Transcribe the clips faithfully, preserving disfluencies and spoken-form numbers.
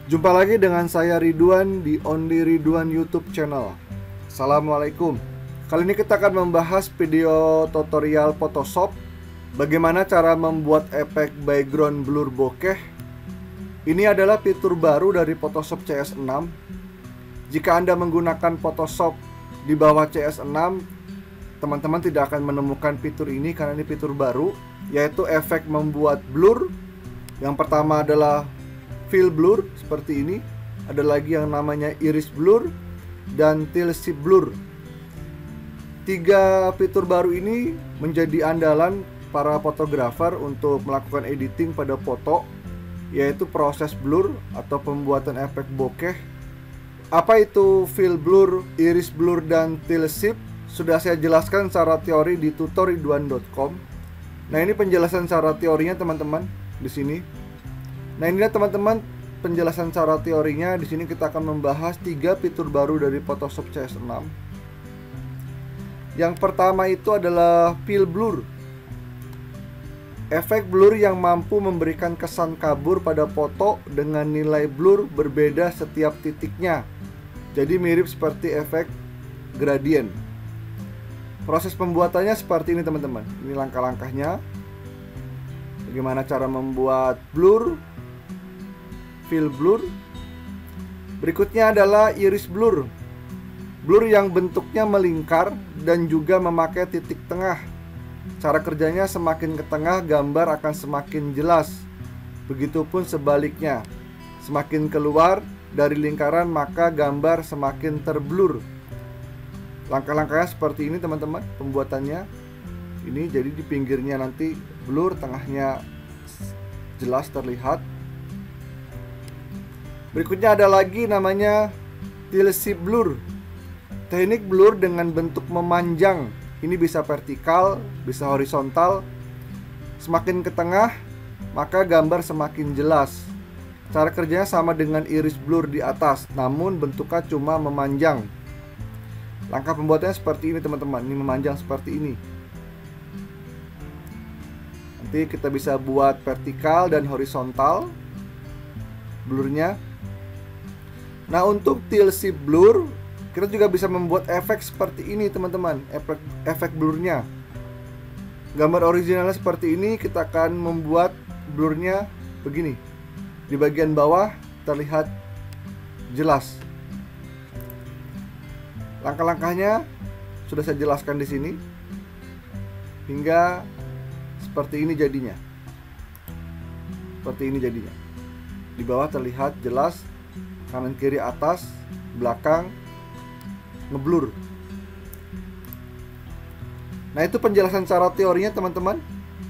Jumpa lagi dengan saya Ridwan di Only Ridwan YouTube channel. Assalamualaikum. Kali ini kita akan membahas video tutorial Photoshop, bagaimana cara membuat efek background blur bokeh. Ini adalah fitur baru dari Photoshop C S enam. Jika Anda menggunakan Photoshop di bawah C S enam, teman-teman tidak akan menemukan fitur ini karena ini fitur baru, yaitu efek membuat blur. Yang pertama adalah fill blur seperti ini, ada lagi yang namanya iris blur dan tail shift blur. Tiga fitur baru ini menjadi andalan para fotografer untuk melakukan editing pada foto, yaitu proses blur atau pembuatan efek bokeh. Apa itu fill blur, iris blur, dan tail shift? Sudah saya jelaskan secara teori di tutor ridwan dot com. Nah, ini penjelasan secara teorinya teman-teman di sini. Nah, inilah teman-teman penjelasan cara teorinya. Di sini kita akan membahas tiga fitur baru dari Photoshop C S enam. Yang pertama itu adalah fill blur. Efek blur yang mampu memberikan kesan kabur pada foto dengan nilai blur berbeda setiap titiknya. Jadi mirip seperti efek gradient. Proses pembuatannya seperti ini teman-teman. Ini langkah-langkahnya. Bagaimana cara membuat blur, fill blur. Berikutnya adalah iris blur. Blur yang bentuknya melingkar dan juga memakai titik tengah. Cara kerjanya semakin ke tengah gambar akan semakin jelas. Begitupun sebaliknya. Semakin keluar dari lingkaran maka gambar semakin terblur. Langkah-langkahnya seperti ini teman-teman pembuatannya. Ini jadi di pinggirnya nanti blur, tengahnya jelas terlihat. Berikutnya ada lagi namanya tail shift blur. Teknik blur dengan bentuk memanjang. Ini bisa vertikal, bisa horizontal. Semakin ke tengah, maka gambar semakin jelas. Cara kerjanya sama dengan iris blur di atas, namun bentuknya cuma memanjang. Langkah pembuatannya seperti ini teman-teman. Ini memanjang seperti ini. Nanti kita bisa buat vertikal dan horizontal blurnya. Nah, untuk tail shift blur, kita juga bisa membuat efek seperti ini teman-teman. Efek, efek blurnya. Gambar originalnya seperti ini, kita akan membuat blurnya begini. Di bagian bawah terlihat jelas. Langkah-langkahnya sudah saya jelaskan di sini. Hingga seperti ini jadinya. Seperti ini jadinya. Di bawah terlihat jelas, kanan kiri atas, belakang ngeblur. Nah, itu penjelasan cara teorinya teman-teman.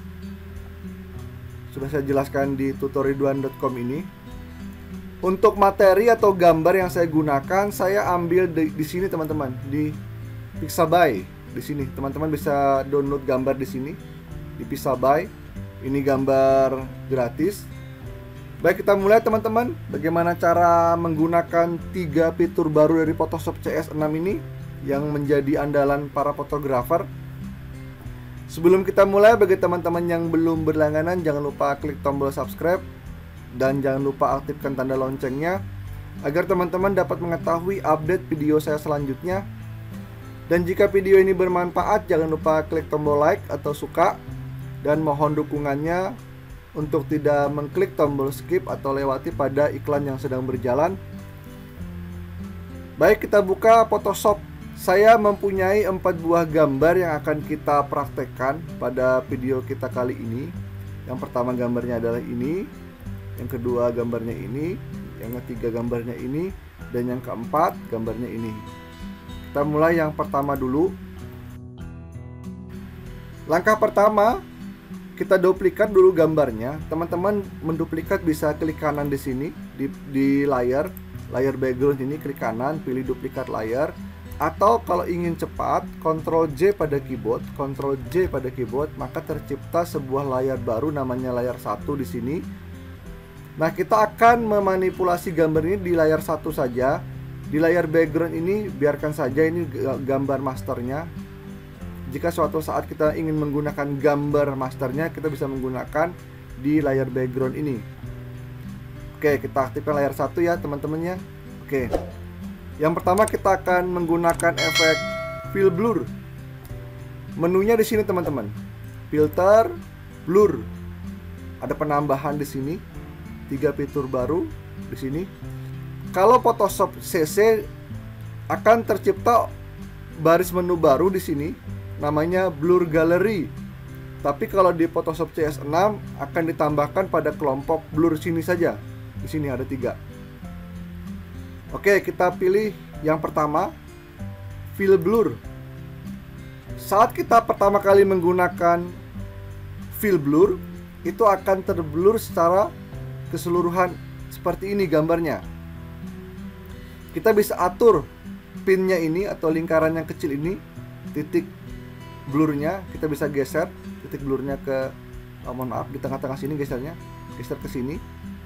Sudah saya jelaskan di tutor ridwan dot com ini. Untuk materi atau gambar yang saya gunakan, saya ambil di, di sini teman-teman, di Pixabay. Di sini teman-teman bisa download gambar di sini di Pixabay. Ini gambar gratis. Baik, kita mulai teman-teman. Bagaimana cara menggunakan tiga fitur baru dari Photoshop C S enam ini yang menjadi andalan para fotografer. Sebelum kita mulai, bagi teman-teman yang belum berlangganan, jangan lupa klik tombol subscribe dan jangan lupa aktifkan tanda loncengnya agar teman-teman dapat mengetahui update video saya selanjutnya. Dan jika video ini bermanfaat, jangan lupa klik tombol like atau suka, dan mohon dukungannya untuk tidak mengklik tombol skip atau lewati pada iklan yang sedang berjalan. Baik, kita buka Photoshop. Saya mempunyai empat buah gambar yang akan kita praktekkan pada video kita kali ini. Yang pertama gambarnya adalah ini, yang kedua gambarnya ini, yang ketiga gambarnya ini, dan yang keempat gambarnya ini. Kita mulai yang pertama dulu. Langkah pertama, kita duplikat dulu gambarnya. Teman-teman menduplikat bisa klik kanan di sini di, di layar, layar background ini, klik kanan, pilih duplikat layar. Atau kalau ingin cepat, kontrol J pada keyboard, kontrol J pada keyboard, maka tercipta sebuah layar baru namanya layar satu di sini. Nah, kita akan memanipulasi gambar ini di layar satu saja. Di layar background ini biarkan saja, ini gambar masternya. Jika suatu saat kita ingin menggunakan gambar masternya, kita bisa menggunakan di layar background ini. Oke, kita aktifkan layar satu ya teman-temannya. Oke. Yang pertama kita akan menggunakan efek fill blur. Menunya di sini teman-teman. Filter, blur. Ada penambahan di sini. Tiga fitur baru di sini. Kalau Photoshop C C akan tercipta baris menu baru di sini, namanya Blur Gallery. Tapi kalau di Photoshop C S enam akan ditambahkan pada kelompok blur sini saja. Di sini ada tiga. Oke, kita pilih yang pertama, fill blur. Saat kita pertama kali menggunakan fill blur, itu akan terblur secara keseluruhan seperti ini gambarnya. Kita bisa atur pinnya ini atau lingkaran yang kecil ini, titik blurnya kita bisa geser titik blurnya ke oh, mohon maaf di tengah-tengah sini gesernya, geser ke sini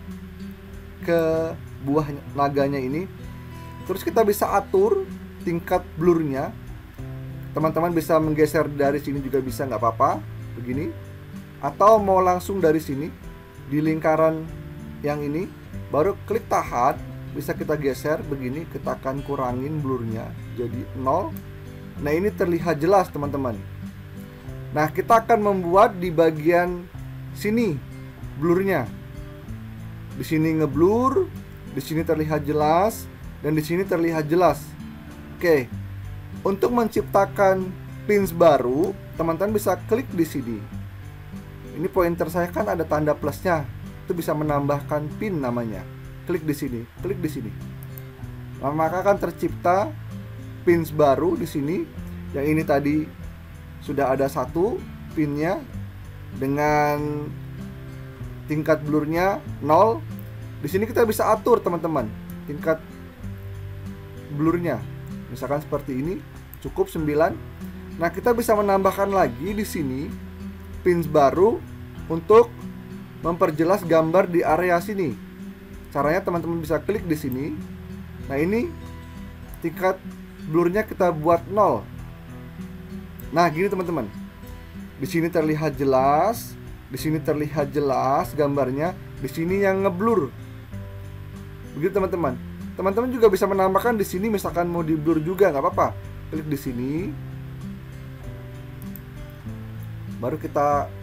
ke buah naganya ini. Terus kita bisa atur tingkat blurnya. Teman-teman bisa menggeser dari sini juga bisa, nggak apa-apa begini, atau mau langsung dari sini di lingkaran yang ini baru klik tahan, bisa kita geser begini, kita akan kurangin blurnya jadi nol. Nah ini terlihat jelas teman-teman. Nah kita akan membuat di bagian sini blurnya. Di sini ngeblur, di sini terlihat jelas, dan di sini terlihat jelas. Oke, untuk menciptakan pins baru, teman-teman bisa klik di sini. Ini pointer saya kan ada tanda plusnya, itu bisa menambahkan pin namanya. Klik di sini, klik di sini. Nah, maka akan tercipta pins baru di sini. Yang ini tadi sudah ada satu pinnya dengan tingkat blurnya nol. Di sini kita bisa atur teman-teman tingkat blurnya. Misalkan seperti ini, cukup sembilan. Nah, kita bisa menambahkan lagi di sini pins baru untuk memperjelas gambar di area sini. Caranya teman-teman bisa klik di sini. Nah, ini tingkat blurnya kita buat nol. Nah, gini teman-teman. Di sini terlihat jelas, di sini terlihat jelas gambarnya, di sini yang ngeblur. Begitu teman-teman. Teman-teman juga bisa menambahkan di sini, misalkan mau di blur juga nggak apa-apa. Klik di sini. Baru kita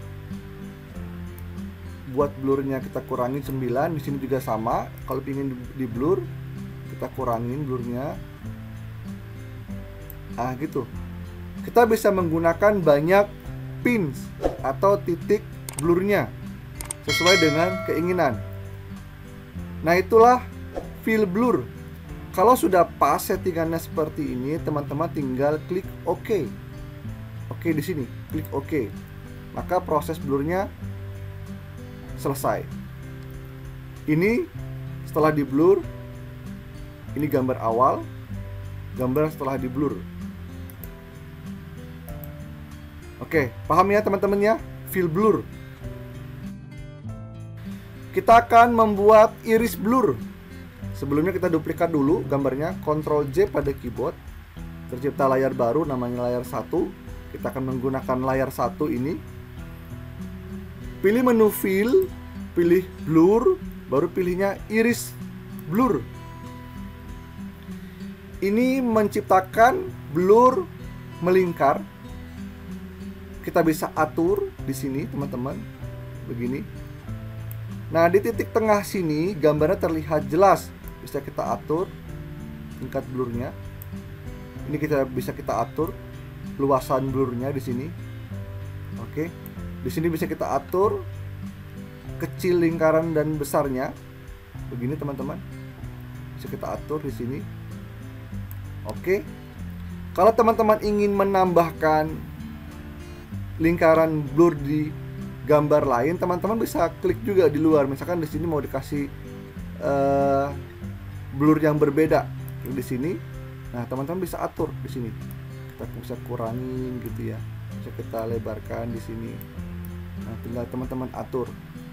buat blurnya, kita kurangin sembilan. Di sini juga sama. Kalau ingin di blur, kita kurangin blurnya. Ah, gitu. Kita bisa menggunakan banyak pins atau titik blurnya sesuai dengan keinginan. Nah, itulah fill blur. Kalau sudah pas settingannya seperti ini, teman-teman tinggal klik OK. Oke, di sini klik OK. Maka proses blurnya selesai. Ini setelah di blur, ini gambar awal, gambar setelah di blur. Oke, paham ya teman-teman ya, fill blur. Kita akan membuat iris blur. Sebelumnya kita duplikat dulu gambarnya, Ctrl J pada keyboard. Tercipta layar baru namanya layar satu. Kita akan menggunakan layar satu ini. Pilih menu fill, pilih blur, baru pilihnya iris blur. Ini menciptakan blur melingkar. Kita bisa atur di sini teman-teman, begini. Nah, di titik tengah sini gambarnya terlihat jelas. Bisa kita atur tingkat blurnya. Ini kita bisa kita atur luasan blurnya di sini. Oke. Di sini bisa kita atur kecil lingkaran dan besarnya. Begini teman-teman. Bisa kita atur di sini. Oke. Kalau teman-teman ingin menambahkan lingkaran blur di gambar lain, teman-teman bisa klik juga di luar. Misalkan di sini mau dikasih uh, blur yang berbeda, klik di sini. Nah, teman-teman bisa atur di sini. Kita bisa kurangin gitu ya. Bisa kita lebarkan di sini. Nah, tinggal teman-teman atur.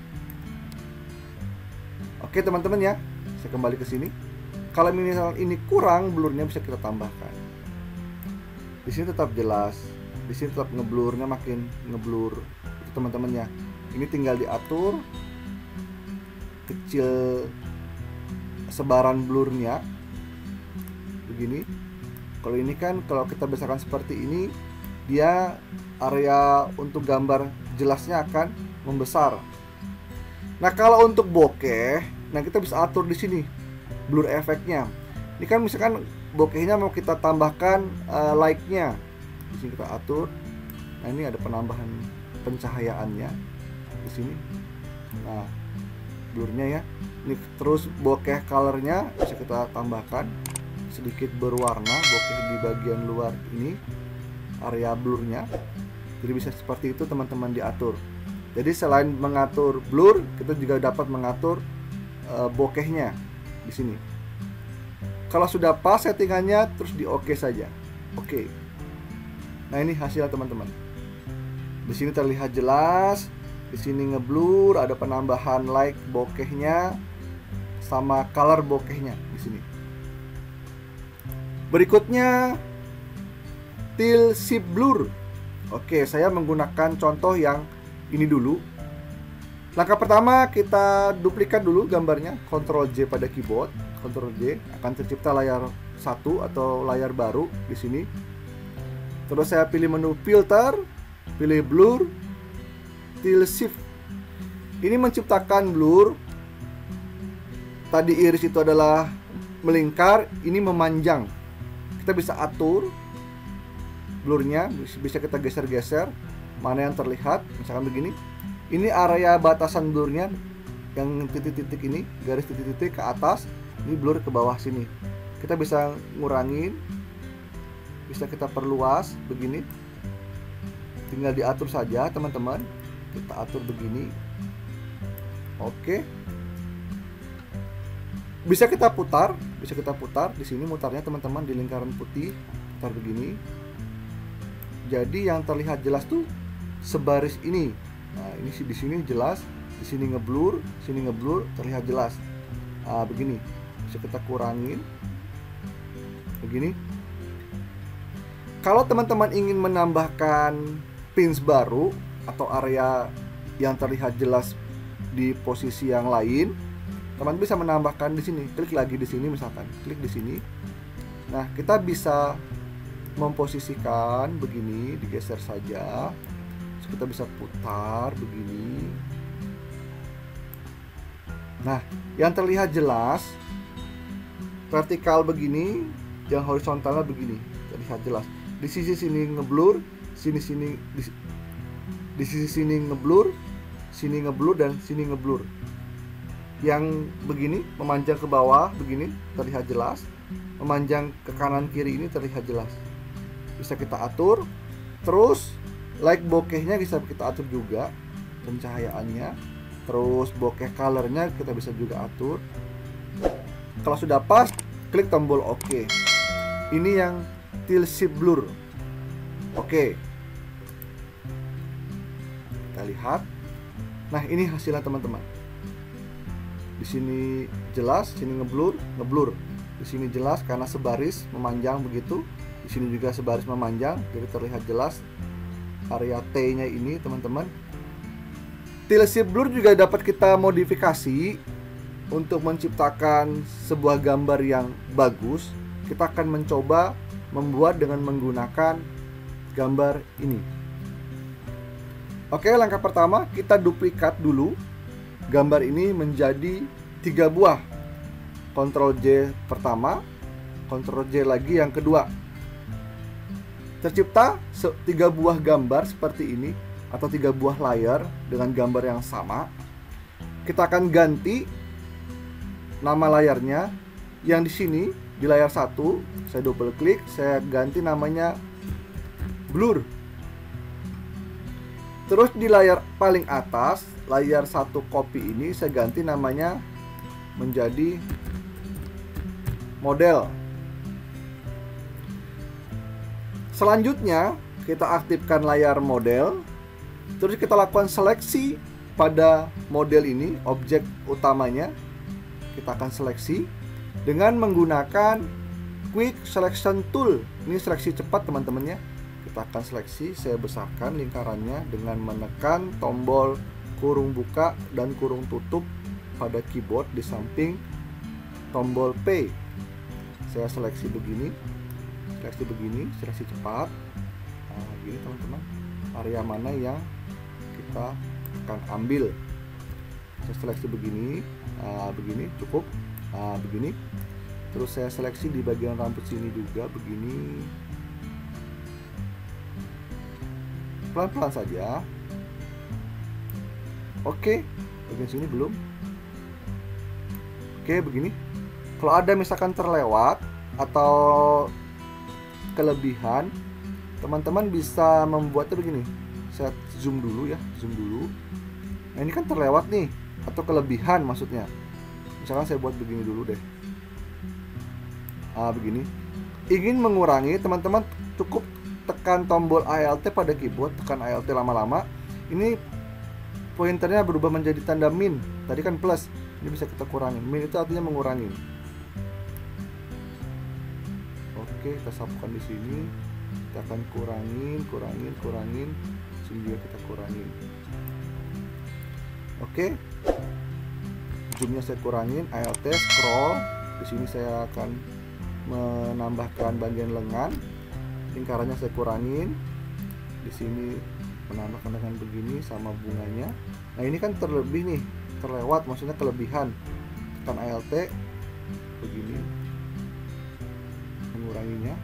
Oke, teman-teman ya. Saya kembali ke sini. Kalau misal ini kurang blurnya, bisa kita tambahkan. Di sini tetap jelas. Di sini tetap ngeblurnya makin ngeblur. Itu teman-teman ya. Ini tinggal diatur kecil sebaran blurnya begini. Kalau ini kan kalau kita besarkan seperti ini, dia area untuk gambar jelasnya akan membesar. Nah, kalau untuk bokeh, nah kita bisa atur di sini blur efeknya. Ini kan misalkan bokehnya mau kita tambahkan uh, light-nya. Di sini kita atur. Nah, ini ada penambahan pencahayaannya di sini. Nah, blurnya ya. Ini terus bokeh colornya bisa kita tambahkan sedikit berwarna, bokeh di bagian luar ini area blurnya. Jadi bisa seperti itu teman-teman diatur. Jadi selain mengatur blur, kita juga dapat mengatur uh, bokehnya di sini. Kalau sudah pas settingannya, terus di oke saja. Oke. Nah, ini hasilnya teman-teman. Di sini terlihat jelas. Di sini ngeblur, ada penambahan light bokehnya sama color bokehnya di sini. Berikutnya tilt shift blur. Oke, saya menggunakan contoh yang ini dulu. Langkah pertama, kita duplikat dulu gambarnya, Ctrl J pada keyboard, Ctrl J, akan tercipta layar satu atau layar baru di sini. Terus saya pilih menu filter, pilih blur, tilt shift. Ini menciptakan blur. Tadi iris itu adalah melingkar, ini memanjang. Kita bisa atur blurnya, bisa kita geser-geser mana yang terlihat, misalkan begini. Ini area batasan blurnya yang titik-titik ini, garis titik-titik ke atas, ini blur ke bawah sini. Kita bisa ngurangin, bisa kita perluas begini. Tinggal diatur saja teman-teman. Kita atur begini. Oke. Bisa kita putar, bisa kita putar di sini mutarnya teman-teman di lingkaran putih, putar begini. Jadi yang terlihat jelas tuh sebaris ini. Nah, ini sih di sini jelas, di sini ngeblur, sini ngeblur, terlihat jelas. Nah, begini. Bisa kita kurangin. Begini. Kalau teman-teman ingin menambahkan pins baru atau area yang terlihat jelas di posisi yang lain, teman bisa menambahkan di sini. Klik lagi di sini misalkan, klik di sini. Nah, kita bisa memposisikan begini, digeser saja. Terus kita bisa putar begini. Nah, yang terlihat jelas vertikal begini, yang horizontalnya begini, terlihat jelas. Di sisi sini ngeblur, sini sini di, di sisi sini ngeblur, sini ngeblur dan sini ngeblur. Yang begini memanjang ke bawah begini terlihat jelas, memanjang ke kanan kiri ini terlihat jelas. Bisa kita atur. Terus light bokehnya bisa kita atur juga, pencahayaannya. Terus bokeh colornya kita bisa juga atur. Kalau sudah pas, klik tombol OK. Ini yang tilt shift blur. Oke. Kita lihat. Nah, ini hasilnya teman-teman. Di sini jelas, sini ngeblur, ngeblur. Di sini jelas karena sebaris memanjang begitu. Di sini juga sebaris memanjang, jadi terlihat jelas area T-nya ini, teman-teman. Tilt shift blur juga dapat kita modifikasi untuk menciptakan sebuah gambar yang bagus. Kita akan mencoba membuat dengan menggunakan gambar ini. Oke, langkah pertama kita duplikat dulu gambar ini menjadi tiga buah. Ctrl J pertama, Ctrl J lagi yang kedua. Tercipta tiga buah gambar seperti ini atau tiga buah layar dengan gambar yang sama. Kita akan ganti nama layarnya. Yang di sini di layar satu, saya double klik, saya ganti namanya blur. Terus di layar paling atas, layar satu copy ini saya ganti namanya menjadi model. Selanjutnya kita aktifkan layar model. Terus kita lakukan seleksi pada model ini, objek utamanya. Kita akan seleksi dengan menggunakan Quick Selection Tool. Ini seleksi cepat teman-teman ya. Kita akan seleksi, saya besarkan lingkarannya dengan menekan tombol kurung buka dan kurung tutup pada keyboard di samping tombol P. Saya seleksi begini, seleksi begini, seleksi cepat. Nah, gini teman-teman, area mana yang kita akan ambil. Saya seleksi begini, nah, begini cukup, nah, begini. Terus saya seleksi di bagian rambut sini juga begini. Pelan-pelan saja. Oke, bagian sini belum. Oke, begini. Kalau ada misalkan terlewat atau kelebihan, teman-teman bisa membuatnya begini. Saya zoom dulu ya, zoom dulu. Nah, ini kan terlewat nih, atau kelebihan maksudnya. Misalkan saya buat begini dulu deh. Ah, begini. Ingin mengurangi, teman-teman cukup tekan tombol Alt pada keyboard, tekan Alt lama-lama. Ini pointernya berubah menjadi tanda min. Tadi kan plus, ini bisa kita kurangin. Min itu artinya mengurangi. Oke, kita sapukan di sini. Kita akan kurangin, kurangin, kurangin. Sini juga kita kurangin. Oke. Zoomnya saya kurangin, Alt scroll. Di sini saya akan menambahkan bagian lengan. Lingkarannya saya kurangin. Di sini menambahkan dengan begini sama bunganya. Nah, ini kan terlebih nih, terlewat, maksudnya kelebihan. Tekan Alt begini, menguranginya.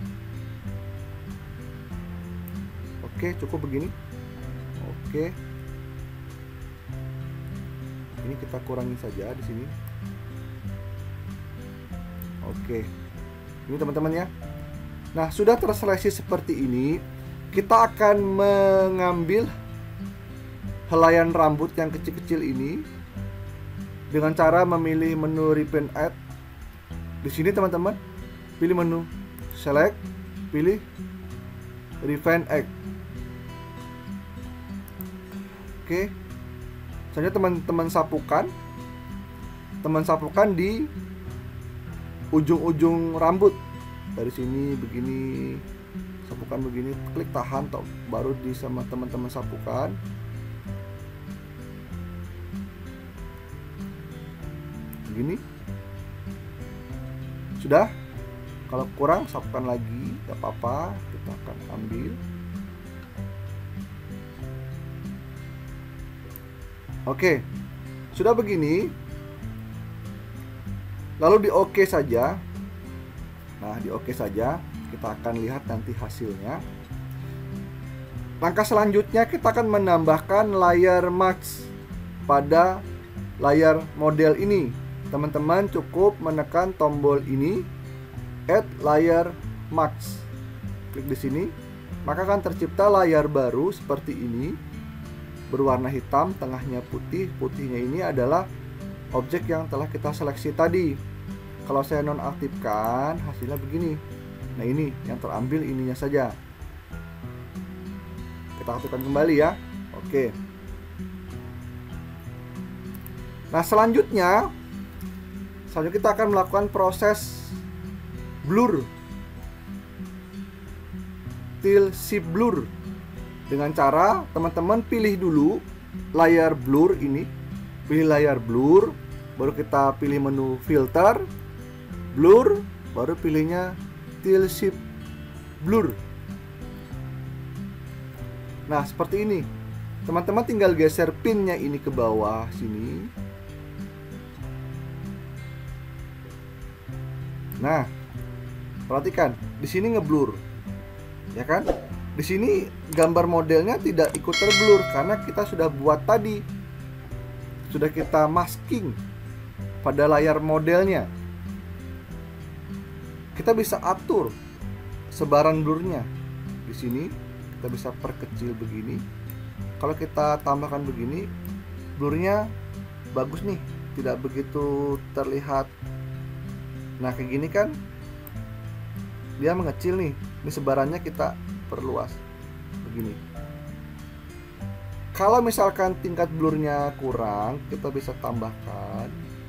Oke, cukup begini. Oke, ini kita kurangin saja di sini. Oke, ini teman-teman ya. Nah, sudah terseleksi seperti ini, kita akan mengambil helaian rambut yang kecil-kecil ini dengan cara memilih menu Refine Add. Di sini teman-teman, pilih menu Select, pilih Refine Add. Oke, selanjutnya teman-teman sapukan, teman sapukan di ujung-ujung rambut. Dari sini begini, sapukan begini, klik tahan, toh, baru di sama teman-teman sapukan. Begini. Sudah. Kalau kurang sapukan lagi, gak apa-apa, kita akan ambil. Oke. Sudah begini. Lalu di oke saja. Nah, di oke saja, kita akan lihat nanti hasilnya. Langkah selanjutnya kita akan menambahkan layar mask pada layar model ini. Teman-teman cukup menekan tombol ini, add layer mask. Klik di sini, maka akan tercipta layar baru seperti ini, berwarna hitam, tengahnya putih. Putihnya ini adalah objek yang telah kita seleksi tadi. Kalau saya nonaktifkan, hasilnya begini. Nah, ini yang terambil ininya saja. Kita aktifkan kembali ya. Oke. Nah, selanjutnya selanjutnya kita akan melakukan proses blur, tilt shift blur, dengan cara teman-teman pilih dulu layar blur ini, pilih layar blur, baru kita pilih menu filter, blur, baru pilihnya tilt shift blur. Nah, seperti ini. Teman-teman tinggal geser pinnya ini ke bawah sini. Nah, perhatikan, di sini ngeblur. Ya kan? Di sini gambar modelnya tidak ikut terblur karena kita sudah buat tadi. Sudah kita masking pada layar modelnya. Kita bisa atur sebaran blurnya. Di sini kita bisa perkecil begini. Kalau kita tambahkan begini, blurnya bagus nih, tidak begitu terlihat. Nah, kayak gini kan dia mengecil nih. Ini sebarannya kita perluas begini. Kalau misalkan tingkat blurnya kurang, kita bisa tambahkan.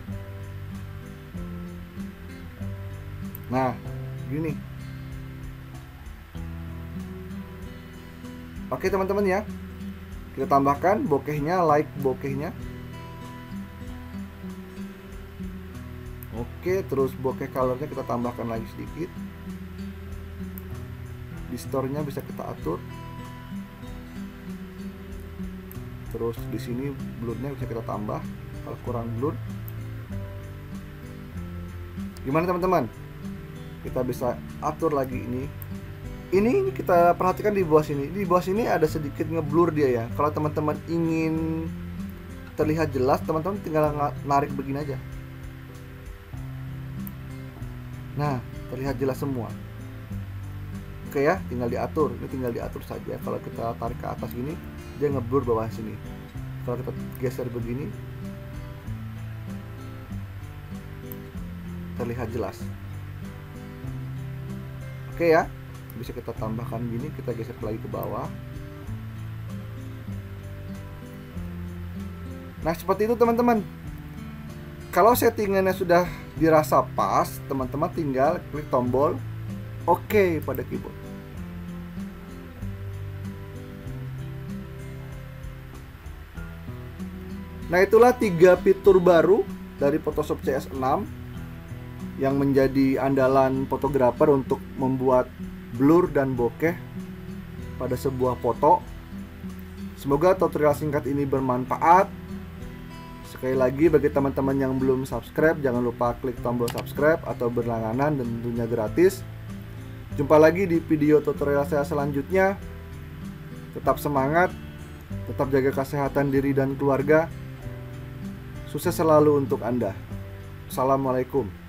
Nah, gini. Oke teman-teman ya, kita tambahkan bokehnya, like bokehnya. Oke, terus bokeh colornya kita tambahkan lagi sedikit. Distornya bisa kita atur. Terus di sini blurnya bisa kita tambah kalau kurang blur. Gimana teman-teman? Kita bisa atur lagi ini. Ini kita perhatikan di bawah sini. Di bawah sini ada sedikit ngeblur dia ya. Kalau teman-teman ingin terlihat jelas, teman-teman tinggal narik begini aja. Nah, terlihat jelas semua. Oke ya, tinggal diatur. Ini tinggal diatur saja. Kalau kita tarik ke atas gini, dia ngeblur bawah sini. Kalau kita geser begini, terlihat jelas. Oke ya, bisa kita tambahkan gini, kita geser lagi ke bawah. Nah, seperti itu teman-teman. Kalau settingannya sudah dirasa pas, teman-teman tinggal klik tombol oke pada keyboard. Nah, itulah tiga fitur baru dari Photoshop C S enam yang menjadi andalan fotografer untuk membuat blur dan bokeh pada sebuah foto. Semoga tutorial singkat ini bermanfaat. Sekali lagi, bagi teman-teman yang belum subscribe, jangan lupa klik tombol subscribe atau berlangganan dan tentunya gratis. Jumpa lagi di video tutorial saya selanjutnya. Tetap semangat, tetap jaga kesehatan diri dan keluarga. Sukses selalu untuk Anda. Assalamualaikum.